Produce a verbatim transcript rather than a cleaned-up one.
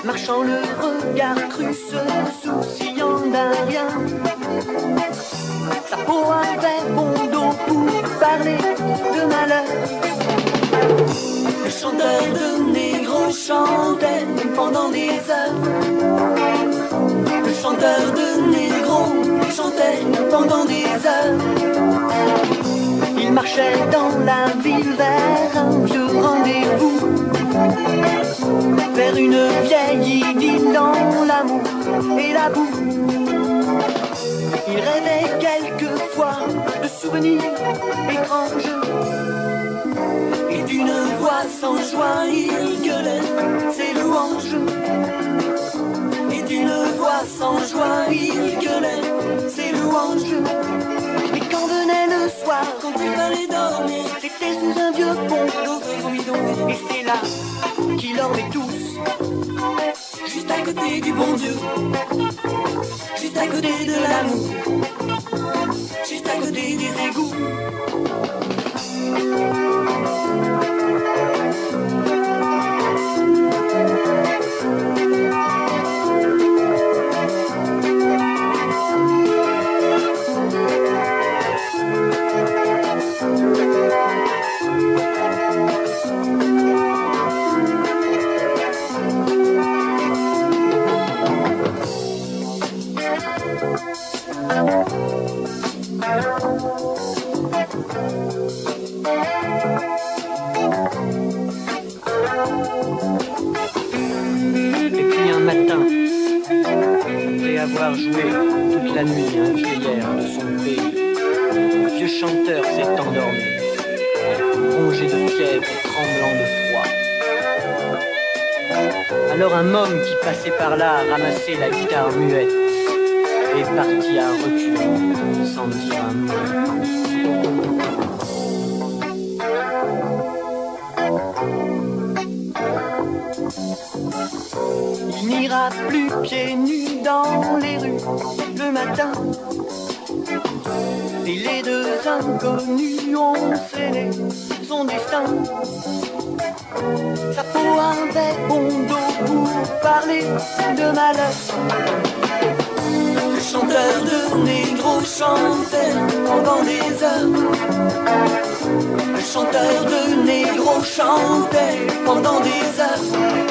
marchant le regard cru, se souciant d'un rien. Sa peau avait bon dos pour parler de malheur. Le chanteur de négro chantait pendant des heures. Le chanteur de négro chantait pendant des heures. Il marchait dans la ville vers un vieux rendez-vous, vers une vieille idylle dans l'amour et la boue. Il rêvait quelquefois de souvenirs étranges, et d'une voix sans joie il gueulait ses louanges. Et d'une voix sans joie il gueulait ses louanges. Et quand venait le soir, quand il fallait dormir, c'était sous un vieux pont, et c'est là qu'il dormait tous, juste à côté du bon Dieu, juste à côté de l'amour, juste à côté des égouts. Avoir joué toute la nuit un vieillard de son pays, le vieux chanteur s'est endormi, rongé de fièvre et tremblant de froid. Alors un homme qui passait par là a ramassé la guitare muette et est parti à reculons sans dire un mot. Il n'ira plus pieds nus dans les rues le matin, et les deux inconnus ont scellé son destin. Sa peau avait bon dos pour parler de malheur. Le chanteur de négro chantait pendant des heures. Le chanteur de négro chantait pendant des heures.